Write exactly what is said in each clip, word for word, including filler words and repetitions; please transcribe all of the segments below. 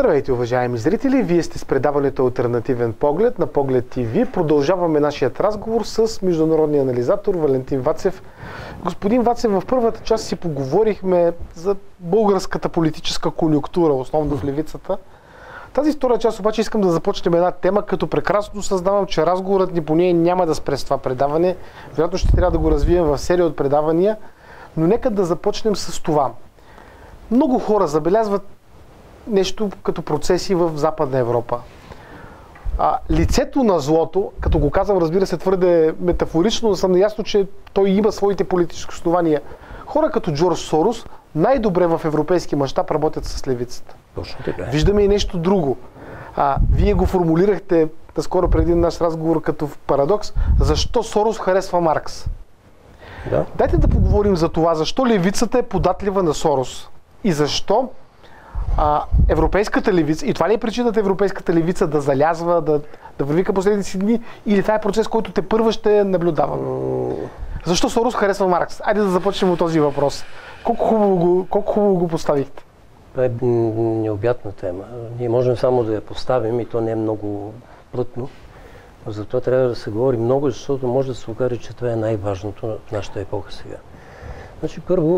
Здравейте, уважаеми зрители! Вие сте с предаването Алтернативен поглед на Поглед ТВ. Продължаваме нашият разговор с международния анализатор Валентин Вацев. Господин Вацев, в първата част си поговорихме за българската политическа конюнктура, основно в левицата. Тази втора част обаче искам да започнем една тема, като прекрасно съзнавам, че разговорът ни по нея няма да спре с това предаване. Вероятно ще трябва да го развием в серия от предавания, но нека да започнем с това. Много хора забелязват нещо като процеси в Западна Европа. А, лицето на злото, като го казвам, разбира се, твърде метафорично, но съм наясно, че той има своите политически основания. Хора като Джордж Сорос най-добре в европейски мащаб работят с левицата. Точно така. Виждаме и нещо друго. А, вие го формулирахте наскоро преди наш разговор като парадокс. Защо Сорос харесва Маркс? Да. Дайте да поговорим за това. Защо левицата е податлива на Сорос? И защо а, европейската левица, и това ли е причината европейската левица да залязва, да, да върви към последните си дни, или това е процес, който те първа ще наблюдаваме? Mm. Защо Сорос харесва Маркс? Айде да започнем от този въпрос. Колко хубаво го, колко хубаво го поставихте? Това е необятна тема. Ние можем само да я поставим и то не е много плътно. Но затова трябва да се говори много, защото може да се окаже, че това е най-важното в нашата епоха сега. Значи първо,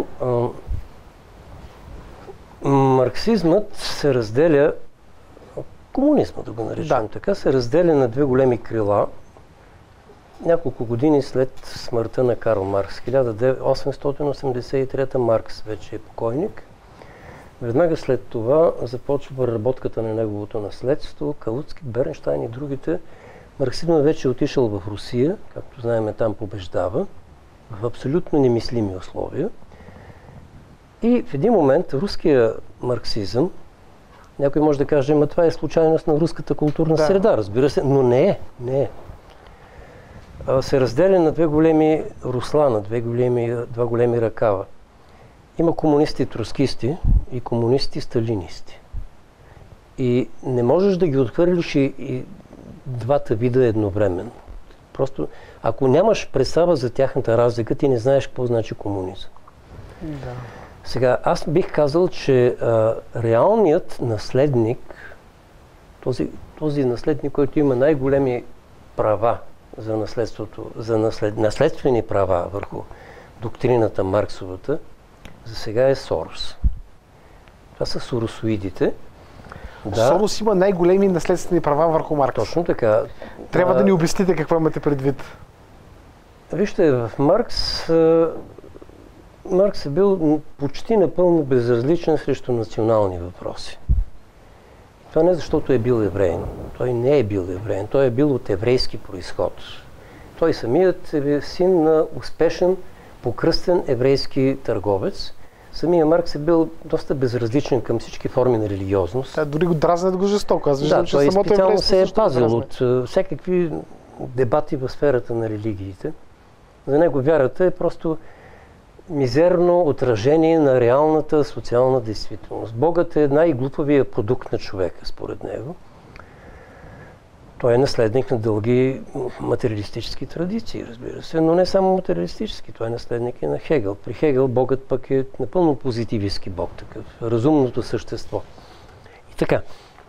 марксизмът се разделя, комунизма да го наречем да. така, се разделя на две големи крила. Няколко години след смъртта на Карл Маркс, хиляда осемстотин осемдесет и трета, Маркс вече е покойник. Веднага след това започва преработката на неговото наследство, Калуцки, Бернщайн и другите. Марксизмът вече е отишъл в Русия, както знаем, там побеждава, в абсолютно немислими условия. И в един момент руския марксизъм, някой може да каже, ама това е случайност на руската културна да. среда, разбира се, но не е, не е. Се разделя на две големи русла, на две големи, два големи ръкава. Има комунисти-троцкисти и комунисти-сталинисти. И не можеш да ги отхвърлиш и, и двата вида едновременно. Просто, ако нямаш представа за тяхната разлика, ти не знаеш какво значи комунизъм. Да. Сега, аз бих казал, че а, реалният наследник, този, този наследник, който има най-големи права за наследството, за наслед, наследствени права върху доктрината Марксовата, за сега е Сорос. Това са соросоидите. Да. Сорос има най-големи наследствени права върху Маркс. Точно така. Трябва а, да ни обясните какво имате предвид. Вижте, в Маркс Маркс е бил почти напълно безразличен срещу национални въпроси. Това не защото е бил евреин. Той не е бил евреин. Той е бил от еврейски произход. Той самият е син на успешен, покръстен еврейски търговец. Самия Маркс е бил доста безразличен към всички форми на религиозност. Да, дори го дразнят го жестоко. Аз виждам, да, че той самото специално се е пазил да от uh, всякакви дебати в сферата на религиите. За него вярата е просто мизерно отражение на реалната социална действителност. Богът е най-глупавия продукт на човека, според него. Той е наследник на дълги материалистически традиции, разбира се, но не само материалистически. Той е наследник и на Хегел. При Хегел Богът пък е напълно позитивистки Бог, такъв, разумното същество. И така.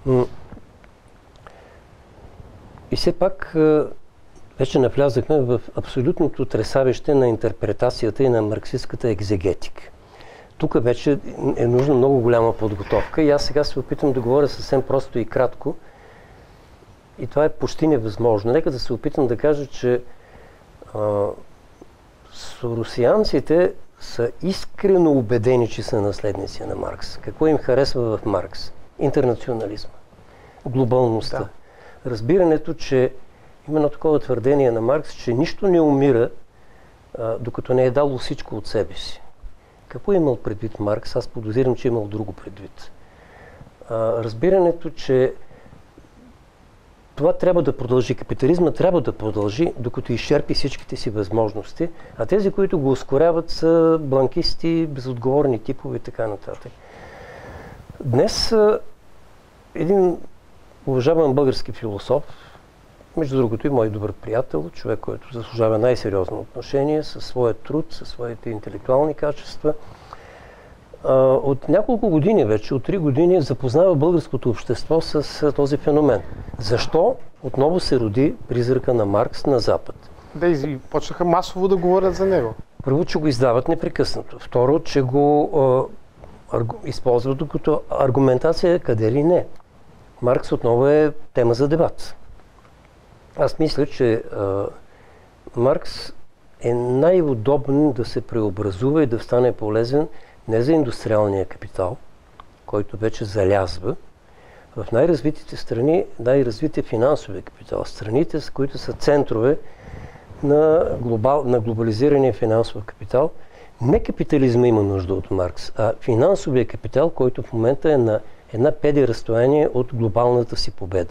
И все пак вече навлязахме в абсолютното тресавище на интерпретацията и на марксистската екзегетика. Тук вече е нужна много голяма подготовка и аз сега се опитам да говоря съвсем просто и кратко. И това е почти невъзможно. Нека да се опитам да кажа, че а, соросианците са искрено убедени, че са наследници на Маркс. Какво им харесва в Маркс? Интернационализма, глобалността. Да. Разбирането, че има едно такова твърдение на Маркс, че нищо не умира, а, докато не е дало всичко от себе си. Какво е имал предвид Маркс? Аз подозирам, че е имал друго предвид. А, разбирането, че това трябва да продължи. Капитализма трябва да продължи, докато изчерпи всичките си възможности, а тези, които го ускоряват, са бланкисти, безотговорни типове и така нататък. Днес един уважаван български философ, между другото и мой добър приятел, човек, който заслужава най-сериозно отношение със своя труд, със своите интелектуални качества, от няколко години вече, от три години, запознава българското общество с този феномен. Защо отново се роди призрака на Маркс на Запад? Да, и почнаха масово да говорят за него. Първо, че го издават непрекъснато. Второ, че го а, аргу, използват като аргументация къде ли не. Маркс отново е тема за дебат. Аз мисля, че а, Маркс е най-удобно да се преобразува и да стане полезен не за индустриалния капитал, който вече залязва. В най-развитите страни, най-развития финансовия капитал, страните, с които са центрове на, глобал, на глобализирания финансов капитал, не капитализма има нужда от Маркс, а финансовия капитал, който в момента е на една педи разстояние от глобалната си победа.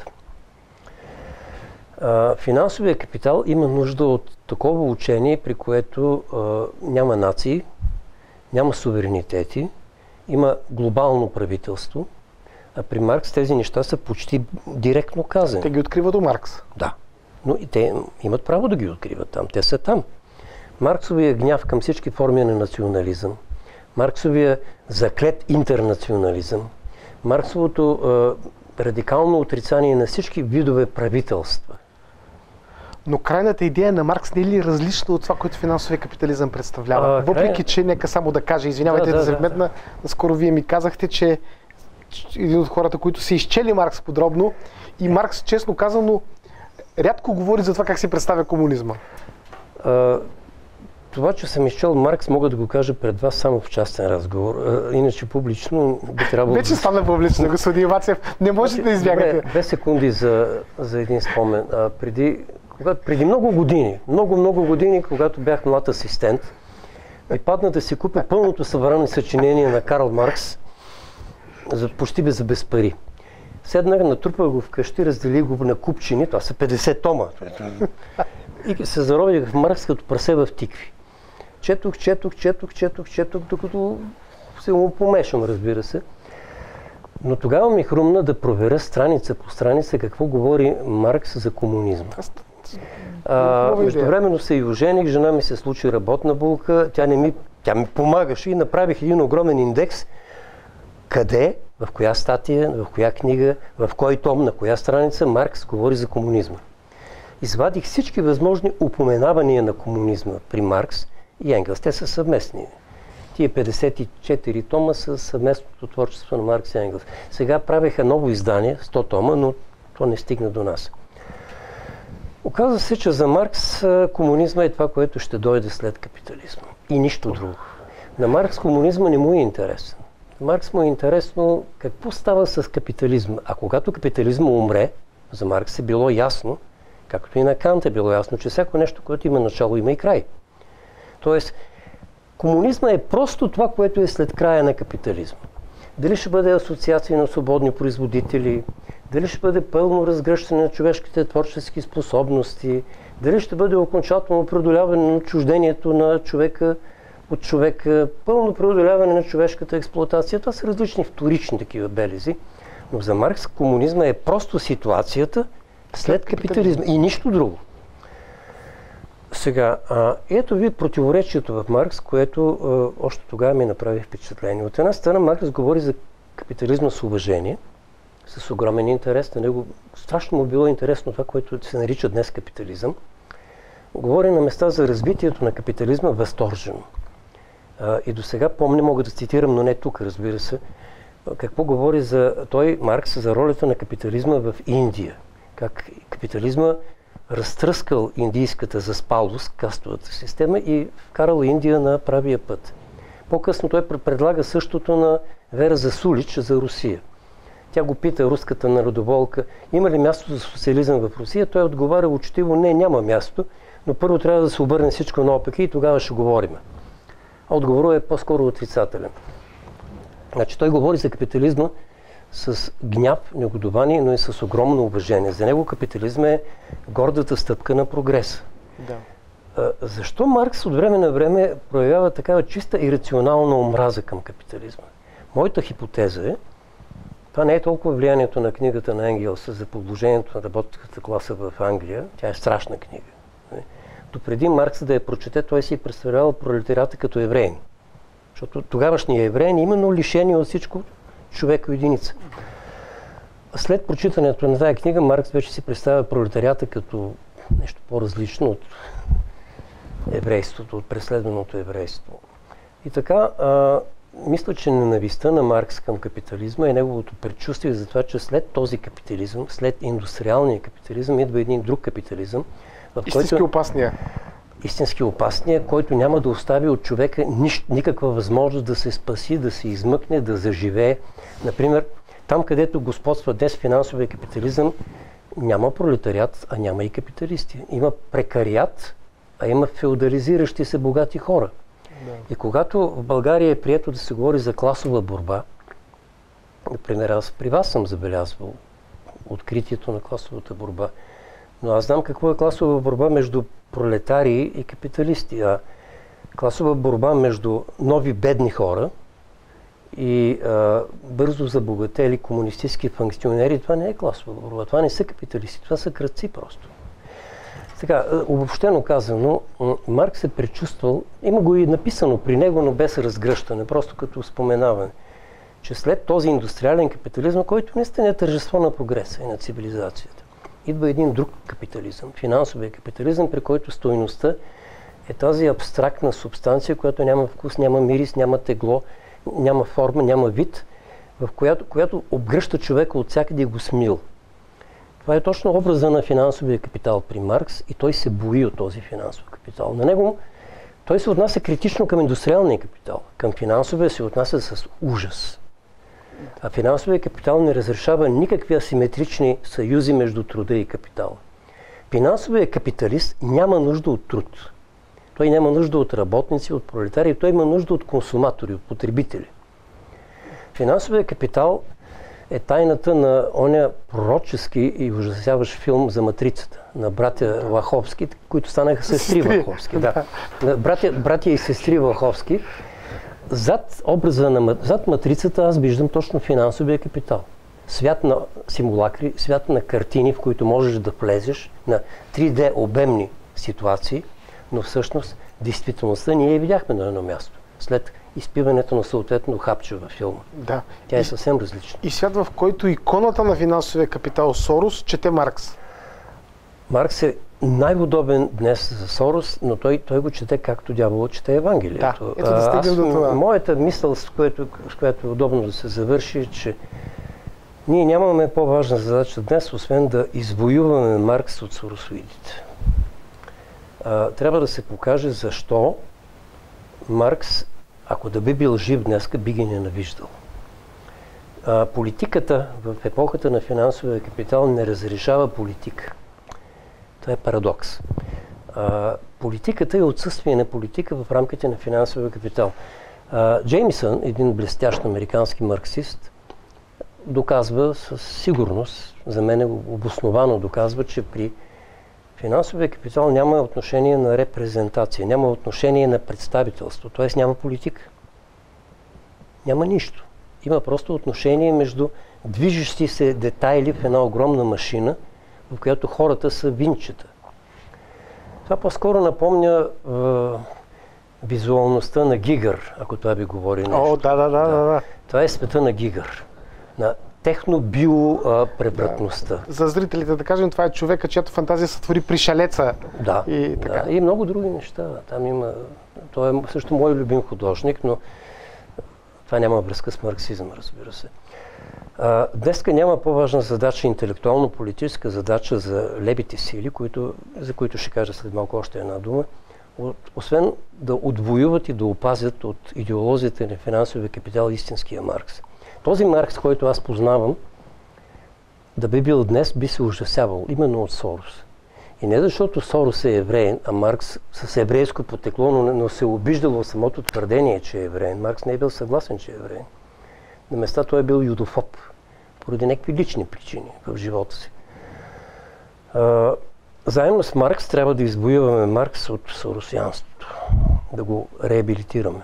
А, финансовия капитал има нужда от такова учение, при което а, няма нации, няма суверенитети, има глобално правителство, а при Маркс тези неща са почти директно казани. Те ги откриват у Маркс. Да, но и те имат право да ги откриват там. Те са там. Марксовия гняв към всички форми на национализъм, Марксовия заклет интернационализъм, Марксовото а, радикално отрицание на всички видове правителства. Но крайната идея на Маркс не е ли различна от това, което финансовия капитализъм представлява? А, Въпреки, край... че нека само да кажа, извинявайте да, да, да се вметна, да, да. Наскоро вие ми казахте, че един от хората, които са изчели Маркс подробно, и Маркс, честно казано, рядко говори за това как се представя комунизма. А, това, че съм изчел Маркс, мога да го кажа пред вас само в частен разговор. А, иначе публично би трябвало... Вече стана публично, господин Вацев. Не можете да избягате. Две секунди за, за един спомен. А, преди, когато, преди много години, много-много години, когато бях млад асистент, ми падна да си купя пълното събрание съчинение на Карл Маркс, за, почти без, без пари. Седнах, натрупах го вкъщи, разделих го на купчини, това са петдесет тома. И се зарових в Маркс като прасе в тикви. Четох, четох, четох, четох, четох, докато се му помешам, разбира се. Но тогава ми хрумна да проверя страница по страница какво говори Маркс за комунизма. А, междувременно се и ожених, жена ми се случи работна булка, тя, не ми, тя ми помагаше и направих един огромен индекс. Къде, в коя статия, в коя книга, в кой том, на коя страница Маркс говори за комунизма. Извадих всички възможни упоменавания на комунизма при Маркс и Енгелс. Те са съвместни. Тия петдесет и четири тома са съвместното творчество на Маркс и Енгелс. Сега правеха ново издание, сто тома, но то не стигна до нас. Оказва се, че за Маркс комунизма е това, което ще дойде след капитализма. И нищо друго. На Маркс комунизма не му е интересен. Маркс му е интересно какво става с капитализма. А когато капитализма умре, за Маркс е било ясно, както и на Кант е било ясно, че всяко нещо, което има начало, има и край. Тоест, комунизма е просто това, което е след края на капитализма. Дали ще бъде асоциация на свободни производители, дали ще бъде пълно разгръщане на човешките творчески способности, дали ще бъде окончателно преодоляване на отчуждението на човека от човека, пълно преодоляване на човешката експлоатация. Това са различни вторични такива белези. Но за Маркс комунизма е просто ситуацията след капитализма и нищо друго. Сега, а, ето ви противоречието в Маркс, което а, още тогава ми направи впечатление. От една страна Маркс говори за капитализма с уважение, с огромен интерес. На него страшно му било интересно това, което се нарича днес капитализъм. Говори на места за развитието на капитализма възторжено. А, и до сега помня, мога да цитирам, но не тук, разбира се, какво говори за той, Маркс, за ролята на капитализма в Индия. Как капитализма разтръскал индийската заспалост, кастовата система и вкарал Индия на правия път. По-късно той предлага същото на Вера Засулич за Русия. Тя го пита, руската народоволка, има ли място за социализъм в Русия? Той отговаря учтиво, не, няма място, но първо трябва да се обърне всичко наопаки и тогава ще говорим. А отговорът е по-скоро отрицателен. Значи той говори за капитализма с гняв, негодование, но и с огромно уважение. За него капитализма е гордата стъпка на прогреса. Да. А, защо Маркс от време на време проявява такава чиста ирационална омраза към капитализма? Моята хипотеза е, това не е толкова влиянието на книгата на Енгелс за положението на работницата класа в Англия. Тя е страшна книга. Допреди Маркс да я прочете, той си представлявал пролетариата като евреин. Защото тогавашният евреин именно лишени от всичко човека единица. След прочитането на тази книга Маркс вече си представя пролетарията като нещо по-различно от еврейството, от преследваното еврейство. И така, а, мисля, че ненавистта на Маркс към капитализма е неговото предчувствие за това, че след този капитализъм, след индустриалния капитализъм, идва един друг капитализъм, в истински който... опасния. Истински опасния, който няма да остави от човека нищ, никаква възможност да се спаси, да се измъкне, да заживее. Например, там, където господства днес финансовия капитализъм, няма пролетариат, а няма и капиталисти. Има прекариат, а има феодализиращи се богати хора. Да. И когато в България е прието да се говори за класова борба, например, аз при вас съм забелязвал откритието на класовата борба, но аз знам какво е класова борба между пролетари и капиталисти, а класова борба между нови бедни хора и а, бързо забогатели комунистически функционери, това не е класова борба, това не са капиталисти, това са крадци просто. Така, обобщено казано, Маркс е предчувствал, има го и написано при него, но без разгръщане, просто като споменаване, че след този индустриален капитализъм, който наистина е тържество на прогреса и на цивилизацията, идва един друг капитализъм, финансовия капитализъм, при който стойността е тази абстрактна субстанция, която няма вкус, няма мирис, няма тегло, няма форма, няма вид, в която, която обгръща човека от всякъде и го смил. Това е точно образа на финансовия капитал при Маркс и той се бои от този финансов капитал. На него той се отнася критично към индустриалния капитал, към финансовия се отнася с ужас. А финансовия капитал не разрешава никакви асиметрични съюзи между труда и капитала. Финансовият капиталист няма нужда от труд. Той няма нужда от работници, от пролетари, той има нужда от консуматори, от потребители. Финансовият капитал е тайната на оня пророчески и ужасяващ филм за Матрицата на братя Лаховски, които станаха сестри Лаховски. Да. Братя, братя и сестри Лаховски. Зад образа на зад Матрицата аз виждам точно финансовия капитал. Свят на симулакри, свят на картини, в които можеш да влезеш, на три Д обемни ситуации, но всъщност действителността ние я видяхме на едно място. След изпиването на съответно хапче във филма. Да. Тя е съвсем различна. И свят, в който иконата на финансовия капитал Сорос чете Маркс. Маркс е най-удобен днес за Сорос, но той, той го чете както дяволът чете Евангелието. Да, ето да стигнем до това. Моята мисъл, с която, с която е удобно да се завърши, е, че ние нямаме по-важна задача днес, освен да извоюваме Маркс от соросоидите. А, трябва да се покаже защо Маркс, ако да би бил жив днес, би ги ненавиждал. А, политиката в епохата на финансовия капитал не разрешава политика. Това е парадокс. А, политиката е отсъствие на политика в рамките на финансовия капитал. А, Джеймисън, един блестящ американски марксист, доказва със сигурност, за мен обосновано доказва, че при финансовия капитал няма отношение на репрезентация, няма отношение на представителство, т.е. няма политика. Няма нищо. Има просто отношение между движещи се детайли в една огромна машина, в която хората са винчета. Това по-скоро напомня е, визуалността на Гигър, ако това ви говори нещо. О, да, да, да, да, да. Това е света на Гигър, на техно-био-превратността. Да. За зрителите да кажем, това е човека, чиято фантазия се твори при шалеца. Да, и, така. Да, и много други неща. Там има... Той е също мой любим художник, но това няма връзка с марксизъм, разбира се. А, днеска няма по-важна задача, интелектуално-политическа задача за левите сили, които, за които ще кажа след малко още една дума, от, освен да отвоюват и да опазят от идеолозията на финансовия капитал истинския Маркс. Този Маркс, който аз познавам, да би бил днес, би се ужасявал именно от Сорос. И не защото Сорос е евреин, а Маркс с еврейско потекло, но, но се обиждал в самото твърдение, че е евреин. Маркс не е бил съгласен, че е евреин. На места той е бил юдофоб, поради някакви лични причини в живота си. А, заедно с Маркс трябва да извоюваме Маркс от соросианството, да го реабилитираме.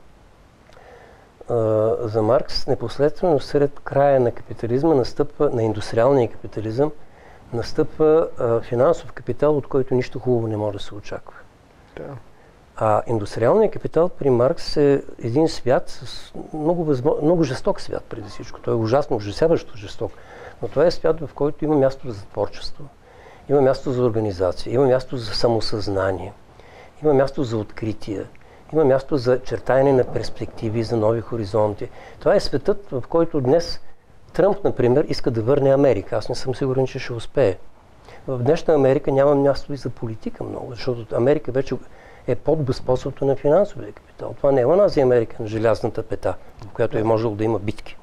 Uh, за Маркс непосредствено след края на капитализма настъпва, на индустриалния капитализъм, настъпва uh, финансов капитал, от който нищо хубаво не може да се очаква. Да. А индустриалният капитал при Маркс е един свят, с много, възмо... много жесток свят преди всичко. Той е ужасно, ужасяващо жесток. Но това е свят, в който има място за творчество, има място за организация, има място за самосъзнание, има място за откритие, има място за чертаене на перспективи, за нови хоризонти. Това е светът, в който днес Тръмп, например, иска да върне Америка. Аз не съм сигурен, че ще успее. В днешна Америка няма място и за политика много, защото Америка вече е под господството на финансовия капитал. Това не е онази Америка на желязната пета, в която е можело да има битки.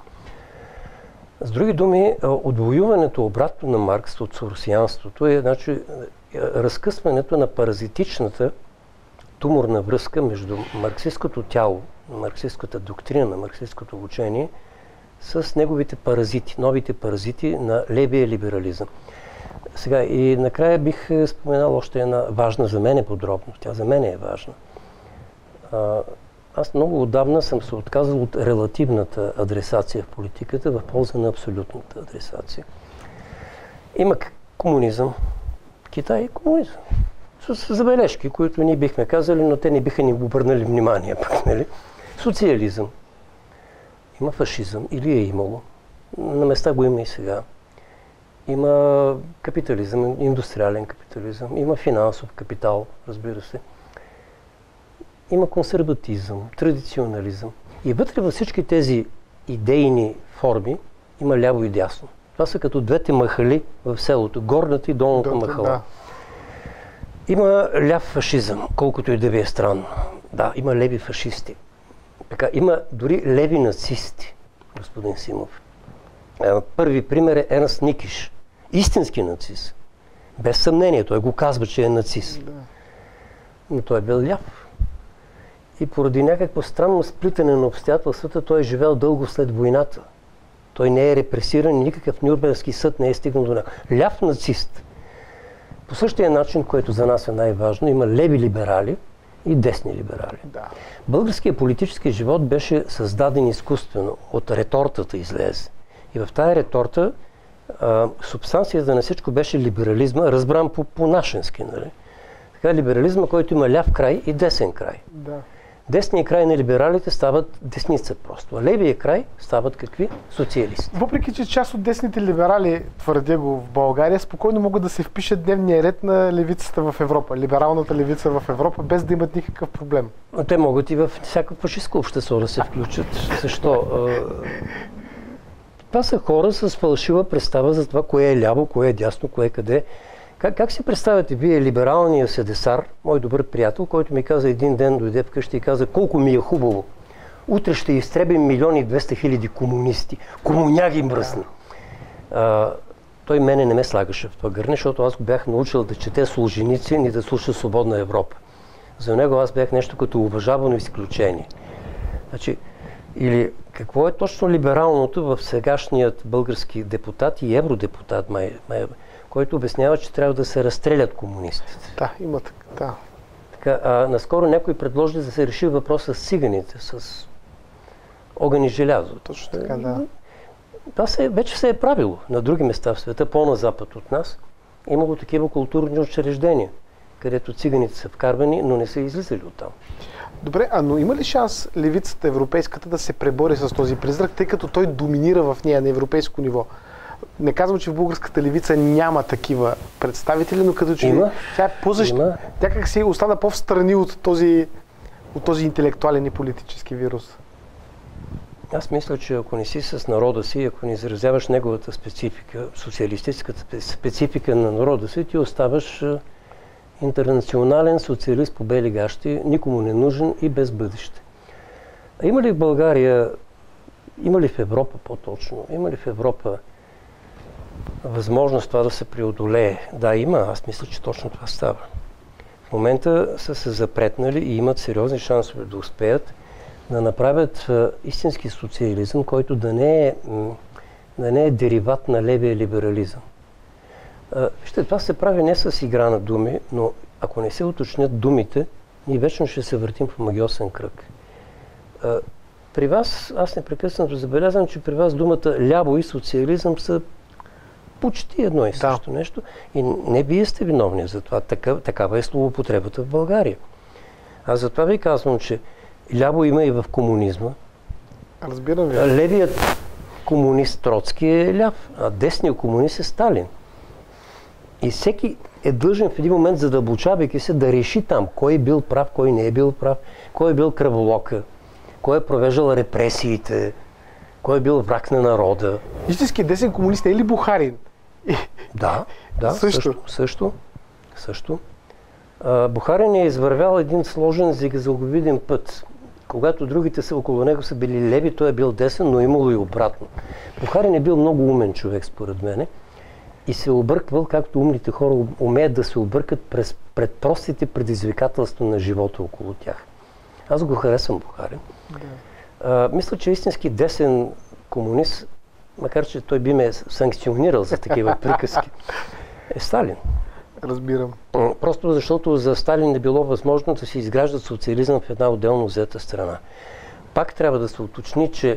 С други думи, отвоюването обратно на Маркс от соросианството е значи, разкъсването на паразитичната туморна връзка между марксистското тяло, марксистската доктрина, на марксистското учение с неговите паразити, новите паразити на левия либерализъм. Сега и накрая бих споменал още една важна за мен подробност. Тя за мен е важна. А, аз много отдавна съм се отказал от релативната адресация в политиката в полза на абсолютната адресация. Има комунизъм. Китай е комунизъм. С забележки, които ние бихме казали, но те не биха ни обърнали внимание. Пък, нали? Социализъм. Има фашизъм. Или е имало. На места го има и сега. Има капитализъм, индустриален капитализъм, има финансов капитал, разбира се. Има консерватизъм, традиционализъм. И вътре във всички тези идейни форми има ляво и дясно. Това са като двете махали в селото, горната и долната Дота, махала. Да. Има ляв фашизъм, колкото и да ви е странно. Да, има леви фашисти. Така, има дори леви нацисти, господин Симов. Първи пример е Ернст Никиш. Истински нацист. Без съмнение. Той го казва, че е нацист. Да. Но той е бил ляв. И поради някакво странно сплитане на обстоятелствата, той е живел дълго след войната. Той не е репресиран, никакъв Нюрнбергски съд не е стигнал до него. Ляв нацист. По същия начин, което за нас е най-важно, има леви либерали и десни либерали. Да. Българският политически живот беше създаден изкуствено. От ретортата излезе. И в тая реторта а, субстанцията на всичко беше либерализма, разбран по, по-нашенски. Нали? Така, либерализма, който има ляв край и десен край. Да. Десният край на либералите стават десница просто, а левия край стават какви? Социалисти. Въпреки, че част от десните либерали, твърдя го в България, спокойно могат да се впишат дневния ред на левицата в Европа, либералната левица в Европа, без да имат никакъв проблем. Те могат и в всяко фашистско общество да се включат. Защо? Това са хора с фалшива представа за това, кое е ляво, кое е дясно, кое е къде. Как, как си представяте вие либералния седесар, мой добър приятел, който ми каза един ден, дойде вкъщи и каза колко ми е хубаво. Утре ще изтребим милиони и двеста хиляди комунисти. Комуняги мръсна. А, той мене не ме слагаше в това гърне, защото аз го бях научил да чете Солженицин и да слуша Свободна Европа. За него аз бях нещо като уважавано изключение. Значи, или какво е точно либералното в сегашният български депутат и евродепутат, май, май, който обяснява, че трябва да се разстрелят комунистите. Да, има така. Да. Така, а, наскоро някой предложи да се реши въпроса с циганите, с огън и желязо. Точно така, да. Това се, вече се е правило на други места в света, по-на запад от нас. Имало такива културни учреждения, където циганите са вкарвани, но не са излизали оттам. Добре, а но има ли шанс левицата европейската да се пребори с този призрак, тъй като той доминира в нея на европейско ниво? Не казвам, че в българската левица няма такива представители, но като че има, тя е по-защ... Тя как си остана по-встрани от този, от този интелектуален и политически вирус. Аз мисля, че ако не си с народа си, ако не изразяваш неговата специфика, социалистическата специфика на народа си, ти оставаш интернационален социалист по бели гащи, никому не нужен и без бъдеще. А има ли в България, има ли в Европа по-точно, има ли в Европа възможност това да се преодолее? Да, има. Аз мисля, че точно това става. В момента са се запретнали и имат сериозни шансове да успеят да направят а, истински социализъм, който да не е, да не е дериват на левия либерализъм. А, вижте, това се прави не с игра на думи, но ако не се уточнят думите, ние вечно ще се въртим в магиосен кръг. А, при вас, аз непрекъснато забелязвам, че при вас думата ляво и социализъм са почти едно и също да. нещо. И не вие сте виновни за това. Така, такава е словопотребата в България. Аз затова ви казвам, че ляво има и в комунизма. Разбирам ви. Левият комунист Троцки е ляв, а десният комунист е Сталин. И всеки е длъжен в един момент, задълбочавайки се, да реши там кой е бил прав, кой не е бил прав, кой е бил кръволока, кой е провеждал репресиите, кой е бил враг на народа. Истински десен комунист е ли Бухарин? Да, да, също. също. също, също. А, Бухарин е извървял един сложен зигзаговиден път. Когато другите са около него са били леви, той е бил десен, но имало и обратно. Бухарин е бил много умен човек, според мене, и се обърквал, както умните хора умеят да се объркат през, пред простите предизвикателства на живота около тях. Аз го харесвам Бухарин. Да. А, мисля, че истински десен комунист, макар че той би ме санкционирал за такива приказки, е Сталин. Разбирам. Просто защото за Сталин не било възможно да се изгражда социализъм в една отделно взета страна. Пак трябва да се уточни, че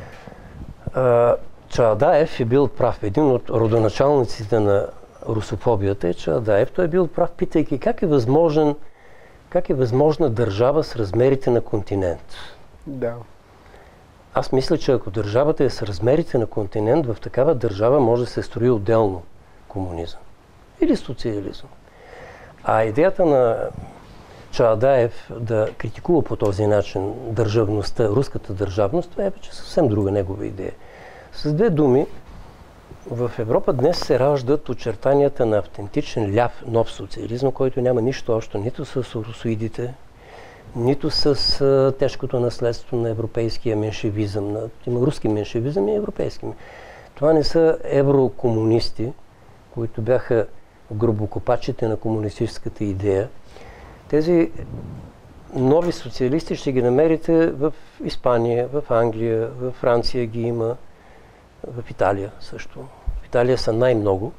а, Чаадаев е бил прав. Един от родоначалниците на русофобията е Чаадаев. Той е бил прав, питайки как е възможен, как е възможна държава с размерите на континент. Да. Аз мисля, че ако държавата е с размерите на континент, в такава държава може да се строи отделно комунизъм или социализъм. А идеята на Чаадаев да критикува по този начин държавността, руската държавност, това е вече съвсем друга негова идея. С две думи, в Европа днес се раждат очертанията на автентичен ляв нов социализъм, който няма нищо общо нито с русоидите, нито с а, тежкото наследство на европейския меншевизъм. На, има руски меншевизъм и европейски. Това не са еврокомунисти, които бяха гробокопачите на комунистическата идея. Тези нови социалисти ще ги намерите в Испания, в Англия, в Франция ги има, в Италия също. В Италия са най-много.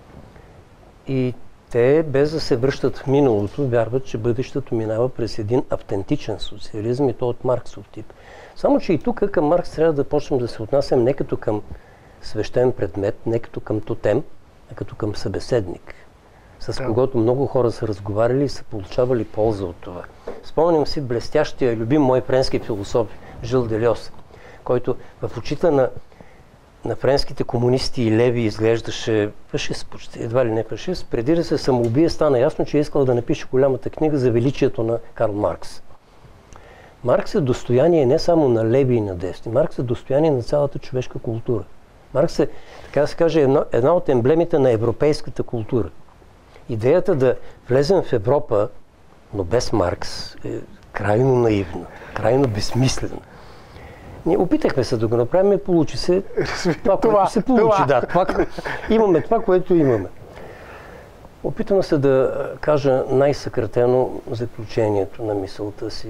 И те, без да се връщат в миналото, вярват, че бъдещето минава през един автентичен социализъм и то от Марксов тип. Само, че и тук към Маркс трябва да почнем да се отнасям не като към свещен предмет, не като към тотем, а като към събеседник, с да. когото много хора са разговаряли и са получавали полза от това. Спомням си блестящия, любим мой френски философ Жил Делиос, който в очите на, на френските комунисти и леви изглеждаше фашист, почти едва ли не фашист. Преди да се самоубие, стана ясно, че е искал да напише голямата книга за величието на Карл Маркс. Маркс е достояние не само на леви и на десни. Маркс е достояние на цялата човешка култура. Маркс е, така да се каже, една, една от емблемите на европейската култура. Идеята да влезем в Европа, но без Маркс, е крайно наивна, крайно безсмислена. Ние опитахме се да го направим и получи се това, това което се получи. Това. Да, това, имаме това, което имаме. Опитвам се да кажа най-съкратено заключението на мисълта си.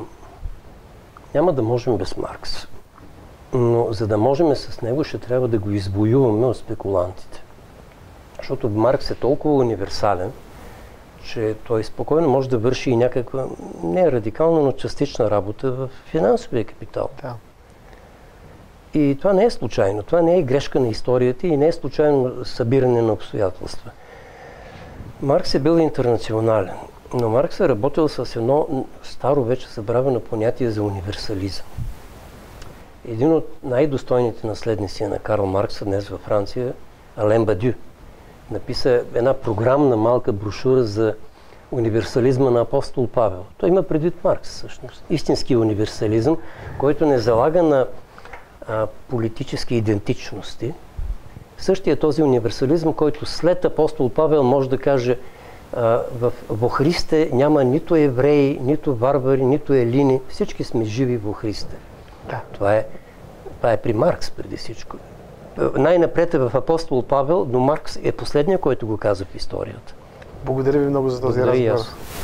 Няма да можем без Маркс. Но за да можем с него, ще трябва да го извоюваме от спекулантите. Защото Маркс е толкова универсален, че той спокойно може да върши и някаква, не радикална, но частична работа в финансовия капитал. Да. И това не е случайно. Това не е грешка на историята и не е случайно събиране на обстоятелства. Маркс е бил интернационален, но Маркс е работил с едно старо, вече забравено понятие за универсализъм. Един от най-достойните наследници на Карл Маркс днес във Франция, Ален Бадю, написа една програмна малка брошура за универсализма на апостол Павел. Той има предвид Маркс всъщност. Истински универсализъм, който не залага на а, политически идентичности. Същия този универсализъм, който след апостол Павел може да каже а, в, во Христе няма нито евреи, нито варвари, нито елини. Всички сме живи во Христе. Да. Това е, това е при Маркс преди всичко. Най-напред е в апостол Павел, но Маркс е последния, който го каза в историята. Благодаря ви много за този разговор.